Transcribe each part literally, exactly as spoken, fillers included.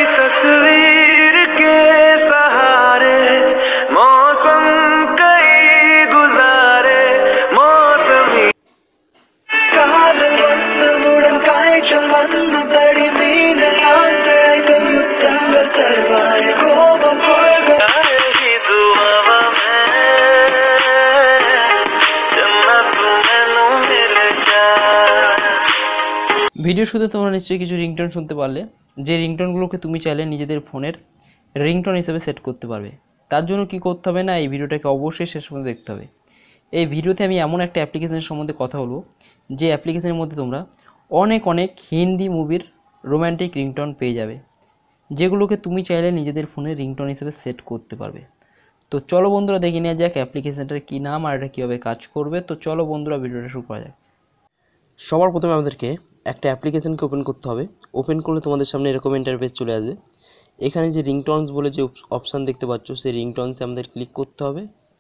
तस्वीर के सहारे मौसम कई गुजारे मौसमी कादल बंद मुड़न कायचल बंद तड़ी मीन आंकड़े कयुत्तंगल तरवाए कोपम कोळगा ही दुआवा में जन्नत मैनू मिल जाए। ভিডিও শুরুতে তোমরা নিশ্চয়ই কিছু রিংটোন শুনতে পারলে, যে রিংটোনগুলোকে তুমি চাইলে নিজেদের ফোনের রিংটোন হিসেবে সেট করতে পারবে। তার জন্য কি করতে হবে না, এই ভিডিওটাকে অবশ্যই শেষ পর্যন্ত দেখতে হবে। এই ভিডিওতে আমি এমন একটা অ্যাপ্লিকেশনের সম্বন্ধে কথা বলবো যে অ্যাপ্লিকেশনের মধ্যে তোমরা অনেক অনেক হিন্দি মুভির রোম্যান্টিক রিংটোন পেয়ে যাবে, যেগুলোকে তুমি চাইলে নিজেদের ফোনে রিংটোন হিসেবে সেট করতে পারবে। তো চলো বন্ধুরা দেখে নেওয়া যাক অ্যাপ্লিকেশনটার কী নাম আর এটা কীভাবে কাজ করবে। তো চলো বন্ধুরা ভিডিওটা শুরু করা যাক। সবার প্রথমে আমাদেরকে একটা অ্যাপ্লিকেশনকে ওপেন করতে হবে। ওপেন করলে তোমাদের সামনে এরকম ইন্টারফেস চলে আসবে। এখানে যে রিংটোনস বলে যে অপশান দেখতে পাচ্ছ, সেই রিংটোনসে আমাদের ক্লিক করতে হবে।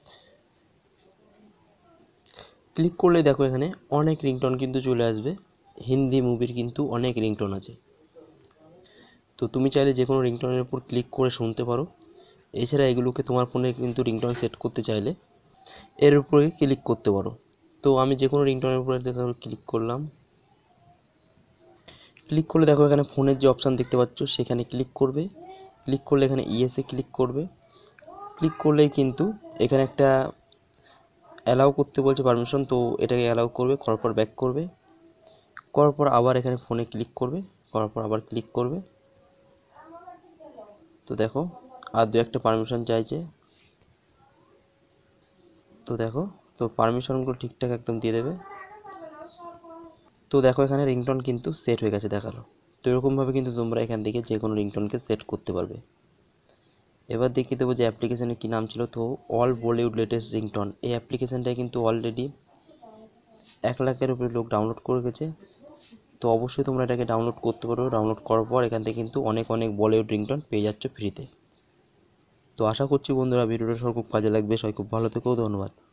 ক্লিক করলে দেখো এখানে অনেক রিংটোন কিন্তু চলে আসবে। হিন্দি মুভির কিন্তু অনেক রিংটোন আছে। তো তুমি চাইলে যে কোনো রিংটোনের উপর ক্লিক করে শুনতে পারো। এছাড়া এগুলোকে তোমার ফোনে কিন্তু রিংটোন সেট করতে চাইলে এর উপরে ক্লিক করতে পারো। তো আমি যে কোনো রিংটোনের উপরে ক্লিক করলাম। ক্লিক করলে দেখো এখানে ফোনের যে অপশান দেখতে পাচ্ছ সেখানে ক্লিক করবে। ক্লিক করলে এখানে ইয়েসে ক্লিক করবে। ক্লিক করলেই কিন্তু এখানে একটা অ্যালাউ করতে বলছে পারমিশন, তো এটাকে অ্যালাউ করবে। করার পর ব্যাক করবে। করার পর আবার এখানে ফোনে ক্লিক করবে। করার পর আবার ক্লিক করবে। তো দেখো আর দু একটা পারমিশন চাইছে। তো দেখো তো পারমিশনগুলো ঠিকঠাক একদম দিয়ে দেবে। তো দেখো এখানে রিংটোন কিন্তু সেট হয়ে গেছে দেখালো। তো এরকমভাবে কিন্তু তোমরা এখান থেকে যে কোনো রিংটোনকে সেট করতে পারবে। এবার দেখিয়ে দেবো যে অ্যাপ্লিকেশানের কী নাম ছিল। তো অল বলিউড লেটেস্ট রিংটোন, এই অ্যাপ্লিকেশানটায় কিন্তু অলরেডি এক লাখের উপরে লোক ডাউনলোড করে গেছে। তো অবশ্যই তোমরা এটাকে ডাউনলোড করতে পারো। ডাউনলোড করার পর এখান থেকে কিন্তু অনেক অনেক বলিউড রিংটোন পেয়ে যাচ্ছ ফ্রিতে। তো আশা করছি বন্ধুরা ভিডিওটা সব খুব কাজে লাগবে। সবাই খুব ভালো থেকো, ধন্যবাদ।